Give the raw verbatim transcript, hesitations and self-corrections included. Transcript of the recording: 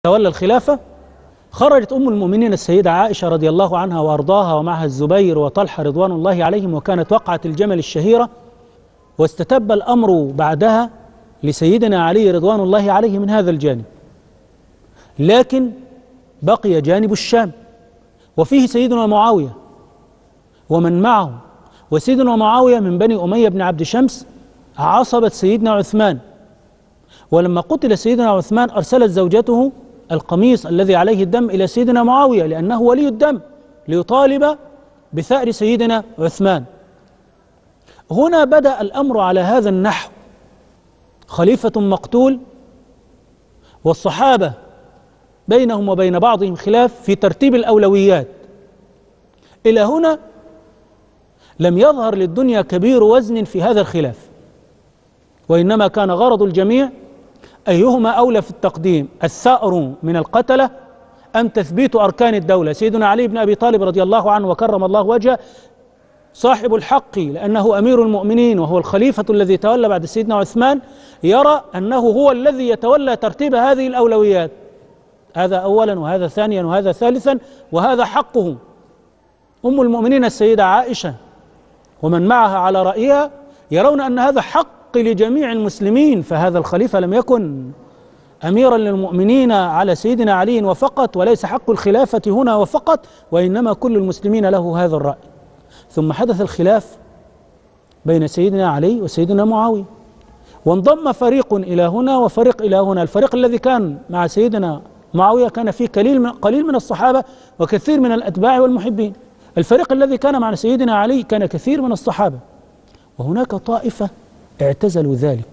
تولى الخلافة خرجت أم المؤمنين السيدة عائشة رضي الله عنها وأرضاها ومعها الزبير وطلحة رضوان الله عليهم، وكانت وقعة الجمل الشهيرة، واستتب الأمر بعدها لسيدنا علي رضوان الله عليه من هذا الجانب. لكن بقي جانب الشام وفيه سيدنا معاوية ومن معه، وسيدنا معاوية من بني أمية بن عبد شمس عصبة سيدنا عثمان. ولما قتل سيدنا عثمان أرسلت زوجته القميص الذي عليه الدم إلى سيدنا معاوية لأنه ولي الدم ليطالب بثأر سيدنا عثمان. هنا بدأ الأمر على هذا النحو، خليفة مقتول والصحابة بينهم وبين بعضهم خلاف في ترتيب الأولويات. إلى هنا لم يظهر للدنيا كبير وزن في هذا الخلاف، وإنما كان غرض الجميع أيهما أولى في التقديم، الثأر من القتلة أم تثبيت أركان الدولة. سيدنا علي بن أبي طالب رضي الله عنه وكرم الله وجهه صاحب الحق لأنه أمير المؤمنين وهو الخليفة الذي تولى بعد سيدنا عثمان، يرى أنه هو الذي يتولى ترتيب هذه الأولويات، هذا أولا وهذا ثانيا وهذا ثالثا وهذا حقه. أم المؤمنين السيدة عائشة ومن معها على رأيها يرون أن هذا حق لجميع المسلمين، فهذا الخليفة لم يكن أميرا للمؤمنين على سيدنا علي وفقط، وليس حق الخلافة هنا وفقط، وإنما كل المسلمين له هذا الرأي. ثم حدث الخلاف بين سيدنا علي وسيدنا معاوية، وانضم فريق إلى هنا وفريق إلى هنا. الفريق الذي كان مع سيدنا معاوية كان فيه قليل من, قليل من الصحابة وكثير من الأتباع والمحبين. الفريق الذي كان مع سيدنا علي كان كثير من الصحابة، وهناك طائفة اعتزلوا ذلك